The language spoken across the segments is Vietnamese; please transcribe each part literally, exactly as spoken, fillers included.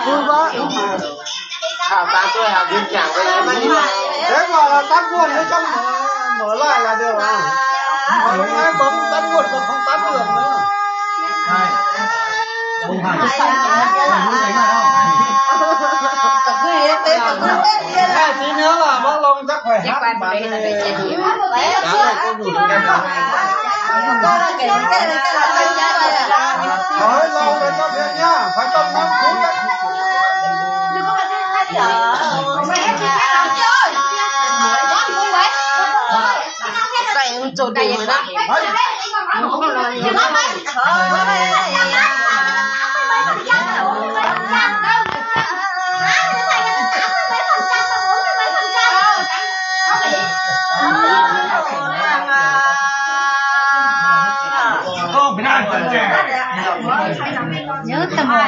vui quá. Hảo tám tuổi hảo duyên chẳng với em anh. Thế mà là tắt nguồn đấy trong mở lại là được à. Em bấm tắt nguồn còn không tắt được nữa. Này. Không hẳn. Hai tí nữa là bác Long chắc phải hát bạn này. Nói lâu rồi cho biết nhá, phải tâm năm phút. Tại trộn đều rồi đó. Nhớ tầm hồn.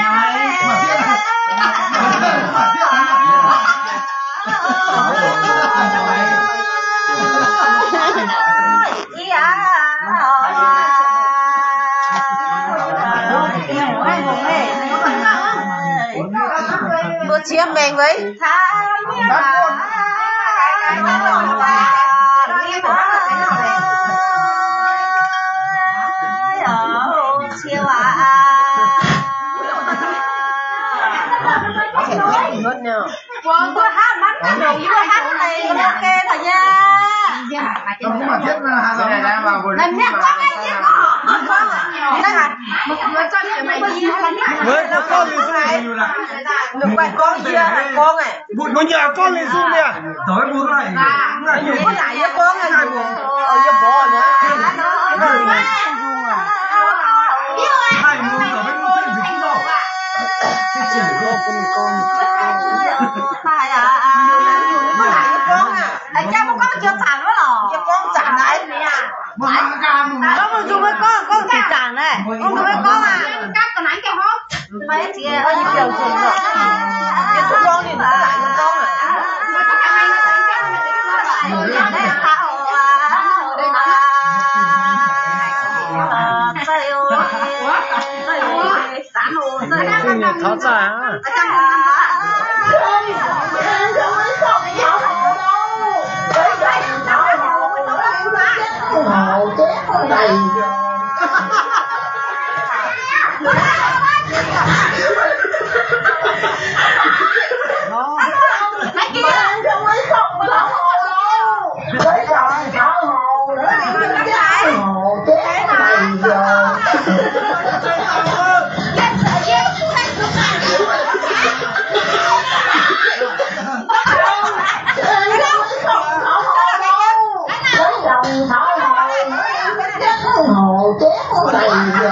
Cô chiếm mình với. Quần tôi hát bắn cái đồ với tôi hát này ok thầy nha. Không mà thiết là Hà Nội đang vào vừa. Làm nhạc con ấy chứ có. Con à. Đây là một người cho chị mày đi là nhạc. Với của con liền xuống nhiều là. Được quay con kia hả con này. Bụi có nhà con liền xuống nè. Tối bốn này. Nhiều có lại với con này. Ở với bò nữa. Hai môn ở bên mua thêm gì đâu. Cái chuyện của con con. Phải à. Có lại với con à. Anh cha con chưa tàn nữa rồi. Cho con chả này nè. Mà hàng cam mà. Con mà dùng với con, con chỉ tàn này. Con dùng với con à. Cắt còn đánh kêu không? Mấy chị ơi, như kiểu dùng rồi. Cái tụi con thì nó lại với con à. Sinh nhật tháo ra á. Hồ chén đầy